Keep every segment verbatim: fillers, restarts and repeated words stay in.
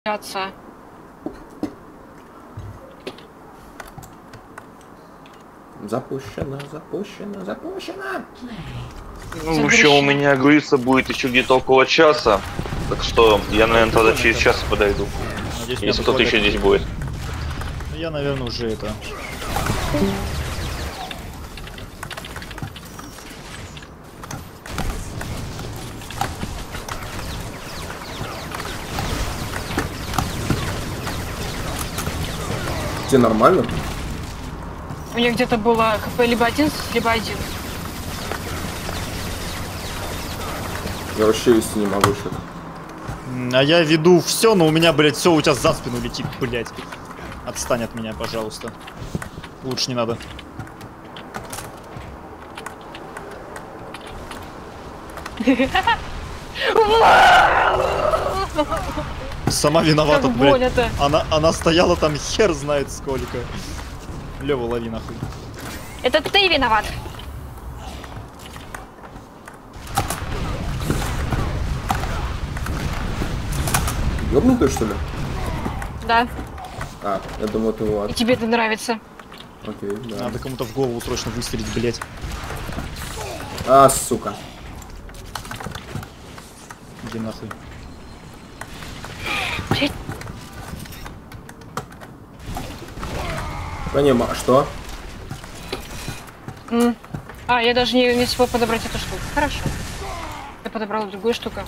отца. Запущено, запущено, запущено. Ну, вообще у меня грузиться будет еще где-то около часа. Так что я, наверное, тогда через час подойду. Надеюсь, если кто-то еще здесь будет. Я, наверное, уже это... Тебе нормально? У меня где-то было хп либо одиннадцать, либо один. Я вообще вести не могу что-то. А я веду все, но у меня, блядь, все у тебя за спину летит, блядь. Отстань от меня, пожалуйста. Лучше не надо. Сама виновата, блядь. Она, она стояла там хер знает сколько. Лёва, лови нахуй. Это ты виноват. Ёбнутый, что ли? Да. А, я думал, ты вот. И тебе это нравится. Окей, да. Надо кому-то в голову срочно выстрелить, блядь. А, сука. Иди нахуй. Понимаю, что? Mm. А, я даже не, не смог подобрать эту штуку. Хорошо. Я подобрала другую штуку.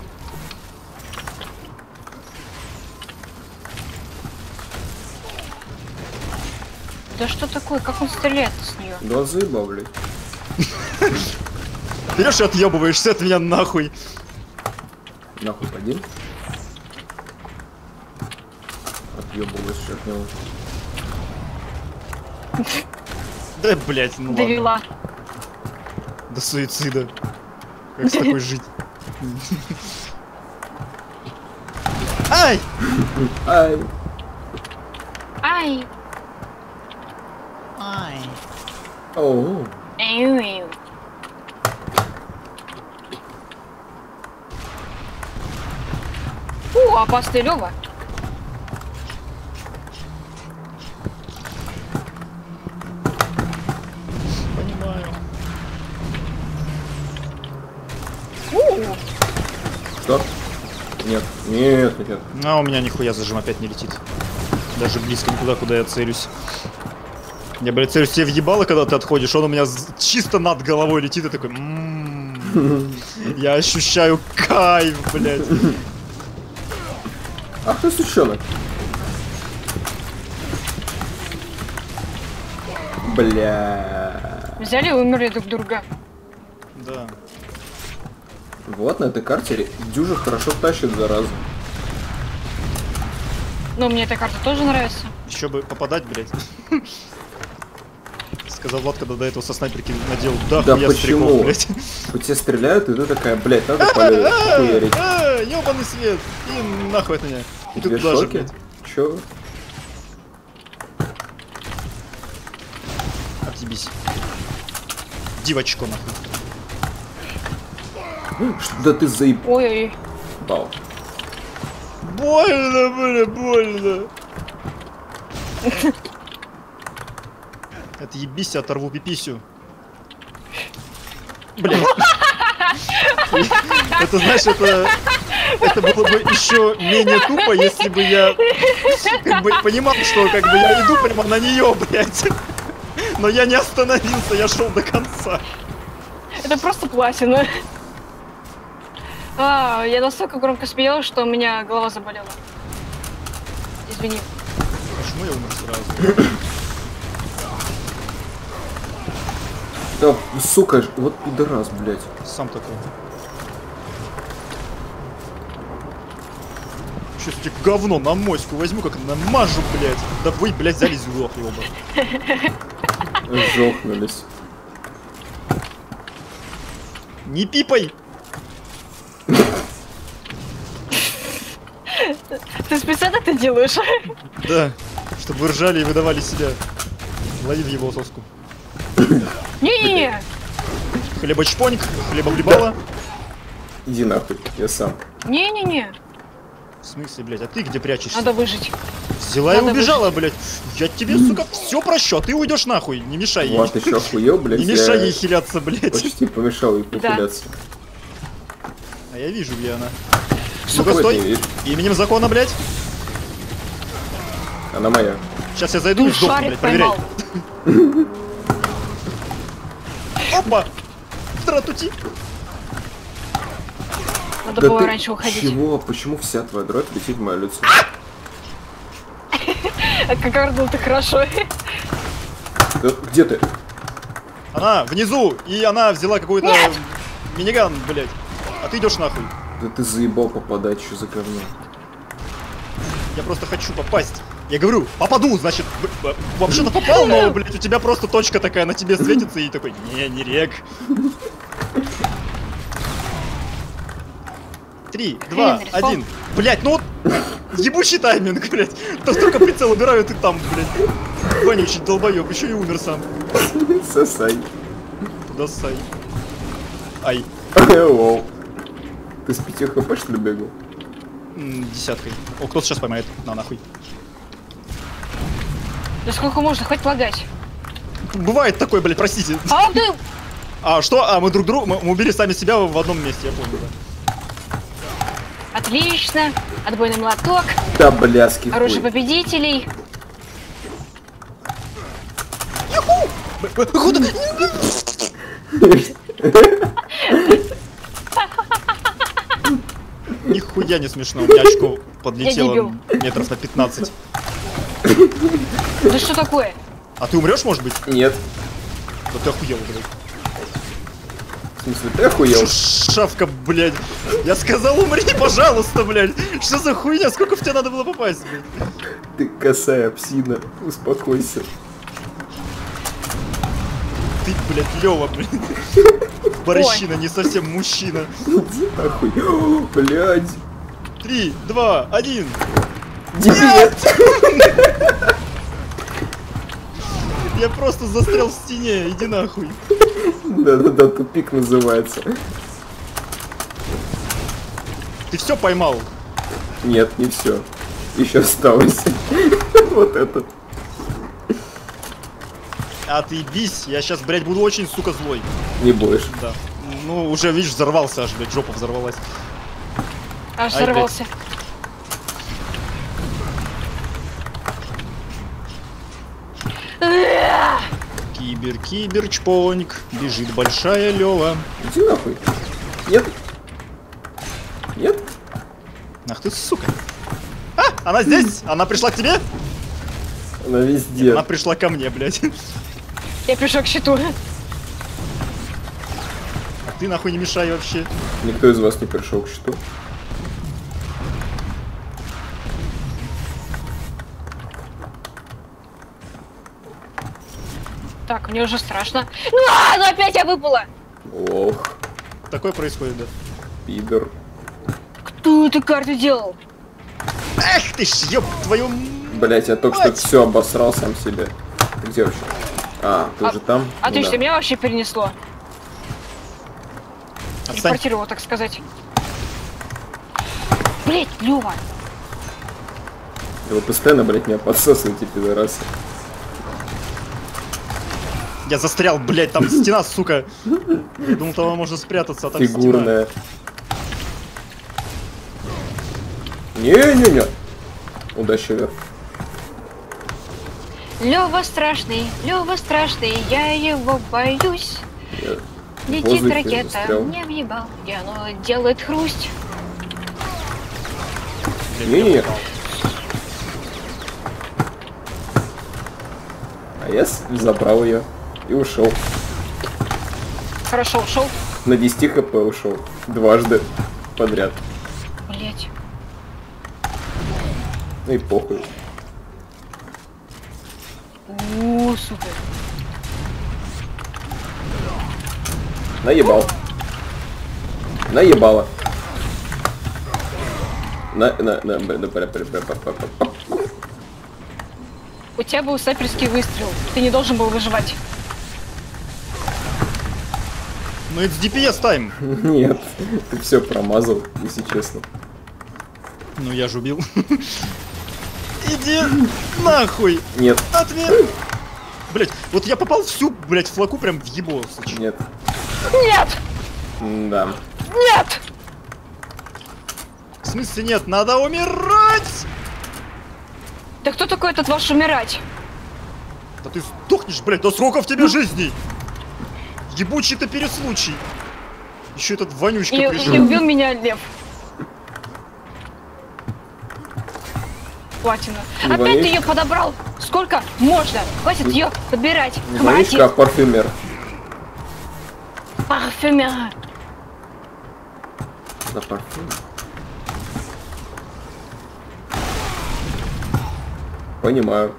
Да что такое? Как он стреляет с нее? Да заебал, блядь. Берешь и отъебываешься от меня нахуй. Нахуй пойди. Отъебываешься от него. Да, блять, ну Довела. ладно. До суицида. Как с такой жить? Ай! Ай! Ай! Ай! Оу! Эю-эю. Фу, опасный Лёва. Понимаю. У-у-у. Что? Нет, нет, нет. А у меня нихуя зажим опять не летит. Даже близко никуда, куда я целюсь. Я, блядь, целюсь тебе въебало, когда ты отходишь, он у меня чисто над головой летит и такой... М-м-м, я ощущаю кайф, блядь. Ах ты сучонок. Бля. Взяли и умерли друг друга. Да. Вот на этой карте дюжа хорошо тащит, зараза. Ну, мне эта карта тоже нравится. Еще бы попадать, блядь. Сказал Влад, когда до этого со снайперки надел. Да, Да хуя почему? стрелков, блядь. У тебя стреляют, и ты такая, блядь, надо поверить. Ёбаный свет! И нахуй от меня. И Ты тут в даже, шоке? блядь. Чё? Отъебись. Девочку, нахуй. Что, да ты заебал. Ой-ой-ой. Больно, бля, больно. Отъебись, оторву пиписю. Блядь. Это, знаешь, это... Это было бы еще менее тупо, если бы я как бы понимал, что как бы я иду прямо на нее, блядь. Но я не остановился, я шел до конца. Это просто платина. А, я настолько громко смеялась, что у меня голова заболела. Извини. Почему я умер сразу? Да, сука, вот пидорас, блядь. Сам такой. Сейчас тебе говно на моську возьму, как намажу, блядь. Да вы, блядь, взяли зюлох, ёба. Жохнулись. Не пипай! Ты специально это делаешь? Да, чтобы вы ржали и выдавали себя. Лови в его соску. Не-не-не! Хлебочпоньк, хлебоблибала. Иди нахуй, я сам. Не-не-не! В смысле, блядь, а ты где прячешься? Надо выжить. Взяла Надо и убежала, выжить. блядь. Я тебе, сука, все прощу, а ты уйдешь нахуй. Не мешай ей. Вот еще охуел, блядь. Не я мешай ей хиляться, блядь. Почти помешал ей похиляться. А я вижу, где она. Сука, Ну-ка, стой. не видишь. Именем закона, блядь. Она моя. Сейчас я зайду и Ты сдохну, шарик блядь, проверяй. поймал. Опа! Тратути. Надо Да было ты раньше уходить. чего? Почему вся твоя дробь летит в мое лицо? А как орнул ты хорошо. Да где ты? Она внизу, и она взяла какой-то миниган, блядь. А ты идешь нахуй. Да ты заебал попадать, что за говно? Я просто хочу попасть. Я говорю, попаду, значит, б- б- вообще-то попал, но, блядь, у тебя просто точка такая на тебе светится и такой, не, не рек. Три, два, Хрен, один. Блядь, ну вот ебучий тайминг, блядь. То только прицел убирают и там, блядь. Вонючий долбоёб, еще и умер сам. Сосай. Куда сай? Ай, Воу. Ты с пяти хп что ли бегал? м, десяткой. О, кто-то сейчас поймает. На, нахуй. Да сколько можно, хоть лагать. Бывает такое, блядь, простите. А ты... А что? А, мы друг друга, мы, мы убили сами себя в одном месте, я помню, да. Отлично. Отбойный молоток. Да, бляски Оружие хуй. победителей. Куда? Нихуя не смешно, у меня очко подлетело дебил. метров на пятнадцать. Да что такое? А ты умрешь, может быть? Нет. Да ты охуел, блядь. В смысле, ты охуел? Шавка, блядь. Я сказал, умри, пожалуйста, блядь. Что за хуйня? Сколько в тебя надо было попасть, блядь? Ты косая псина. Успокойся. Ты, блядь, Лёва, блядь. Борщина, не совсем мужчина. Иди нахуй. О, блядь. Три, два, один. Нет. Я просто застрял в стене, иди нахуй. Да-да-да, тупик называется. Ты все поймал? Нет, не все. Еще осталось. Вот это. А ты бись, я сейчас, блядь, буду очень, сука, злой. Не будешь. Да. Ну, уже, видишь, взорвался аж, блядь, жопа взорвалась. Аж Ай, взорвался. Кибер, кибер, чпоньк, бежит большая Лёва. Иди нахуй. Нет. Нет? Ах ты, сука. А, она здесь? Она пришла к тебе? Она везде. Она пришла ко мне, блядь. Я пришел к щиту. А ты нахуй не мешай вообще. Никто из вас не пришел к счету. Так, мне уже страшно. Ну, а, ну опять я выпала. Ох, Такое происходит, да. пидор. Кто эту карту делал? Эх ты ж, ёб твою... Блять, я только что Мать! все обосрал сам себе. Ты где вообще? А, ты А- уже там? А Ну ты да. что, меня вообще перенесло? Отстань. Телепортировало, так сказать. Блять, Лёва. Да вы постоянно, блять, меня подсосываете, пидорасы. Я застрял, блядь, там стена, сука. Я думал, там можно спрятаться, а там стена. Фигурная. Не-не-не. Удачи вверх. Лёва страшный, Лёва страшный, я его боюсь. Я в Летит воздухе ракета, застрял. мне въебал, где оно делает хрусть. Не-не-не. А я с- забрал ее и ушел. Хорошо, ушел. На десять хп ушел. Дважды подряд. Блять. Ну и похуй. У, сука. Наебал. Наебало. На, на, на, б- б- б- б- б- б- б- У тебя был снайперский выстрел. Ты не должен был выживать. Ну это ди пи эс тайм. Нет, ты все промазал, если честно. Ну я же убил. Иди нахуй! Нет, Ответ! Блять, вот я попал всю, блять, флаку прям в ебало. нет. Нет! Да. Нет! В смысле нет, надо умирать! Да кто такой этот ваш умирать? Да ты сдохнешь, блять, до сроков тебе жизни! Ебучий ты переслучий! Еще этот вонючка И, пришел. и убил меня лев. Платина. Не Опять боишься? ты ее подобрал? Сколько можно? Хватит ее подбирать. Не Хватит. вонючка, а парфюмер. Парфюмер. На парфюм. Понимаю.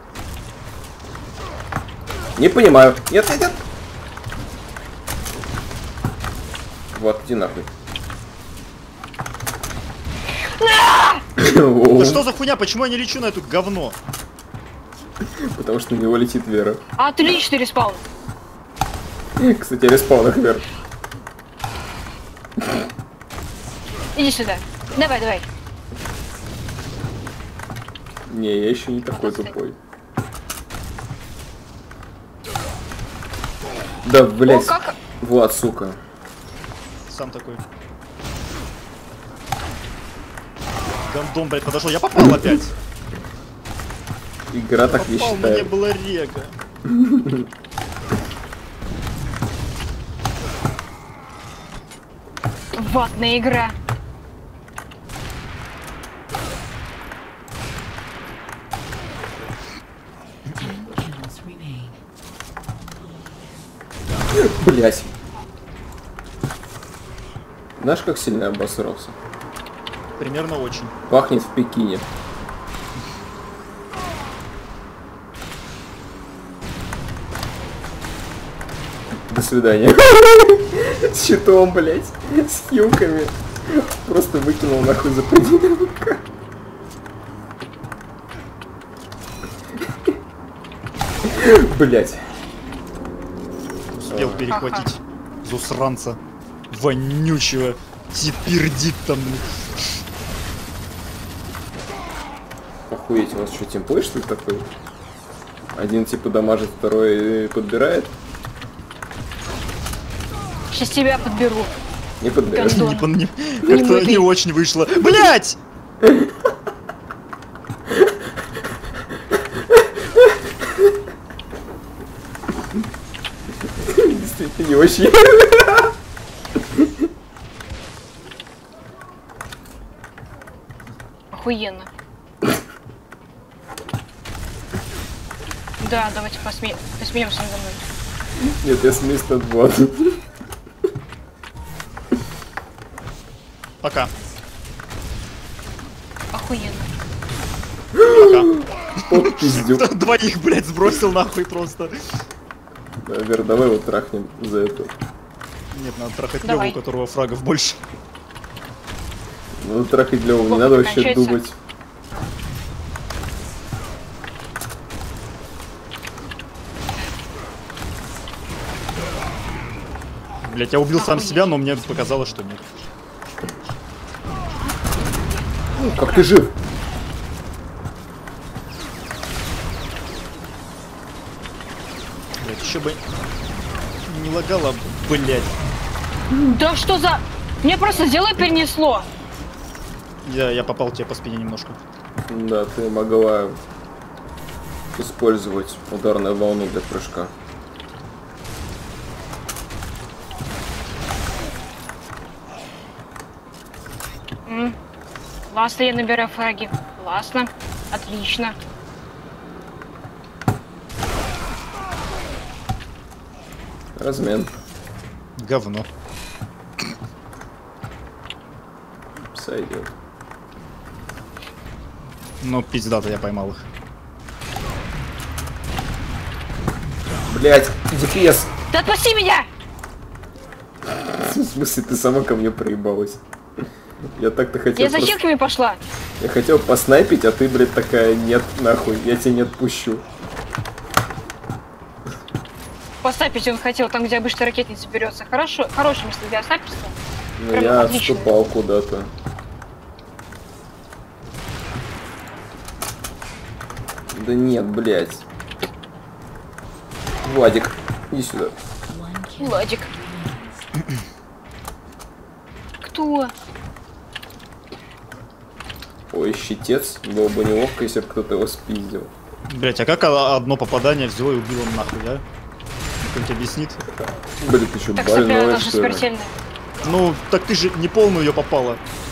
Не понимаю. Нет, нет, нет. Вот, иди нахуй. Да что за хуйня, почему я не лечу на это говно? Потому что на него летит Вера. Отличный респаун. Кстати, респаун их Вер. Иди сюда. Давай, давай. Не, я еще не такой тупой. Да, О, блять. как... Влад, сука. Сам такой. Гандон, блядь, подошел. Я попал опять. Игра так не Попал, но не считает. было рега. Ватная игра. Блять. Знаешь, как сильно я обосрался? Примерно очень. Пахнет в Пекине. До свидания. С щитом, блять. С хилками. Просто выкинул нахуй за пределы. Блять. Успел перехватить зусранца вонючего. Тепердит там. Охуеть, у вас что, тимплей что ли такой? Один типа дамажит, второй подбирает? Сейчас тебя подберу. Не подберет. Гандон. Не, не, как-то мытый. не очень вышло. Блять! Действительно не очень. Охуенно. Да, давайте посме... посмеемся надо мной. Нет, я смеюсь над Владом. Пока. Охуенно. Пока. Вот пиздюк. Двоих, блядь, сбросил нахуй просто. Да, Вер, давай его трахнем за это. Нет, надо трахать Леву, Давай. у которого фрагов больше. Надо трахать Леву, не Сколько надо вообще кончается? думать. Блять, я убил сам Охуеть. себя, но мне показалось, что нет. Ну, как ты жив? Блять, еще бы не лагало, блять. Да что за... Мне просто дело перенесло. Я, я попал тебе по спине немножко. Да, ты могла использовать ударную волну для прыжка. М. Классно, я набираю фраги. Классно. Отлично. Размен. Говно. Сойдет. Ну, пиздато, я поймал их. Блять, дефес. Да отпусти меня! В смысле, ты сама ко мне проебалась? Я так-то хотел Я за пос- хилками пошла. Я хотел поснайпить, а ты, блядь, такая, нет, нахуй, я тебя не отпущу. Поставить он хотел там, где обычно ракетница берется. Хорошо, хорошее место для снайперства. Но Прям я отлично. отступал куда-то. Да нет, блядь. Владик, иди сюда. Владик. Кто? Ой, щитец. Было бы неловко, если бы кто-то его спиздил. Блять, а как а- одно попадание взяло и убило нахуй, а? Кто-нибудь объяснит? Блин, ты что, Так сопля больной, тоже что ли? смертельная. Ну, так ты же не полную ее попала.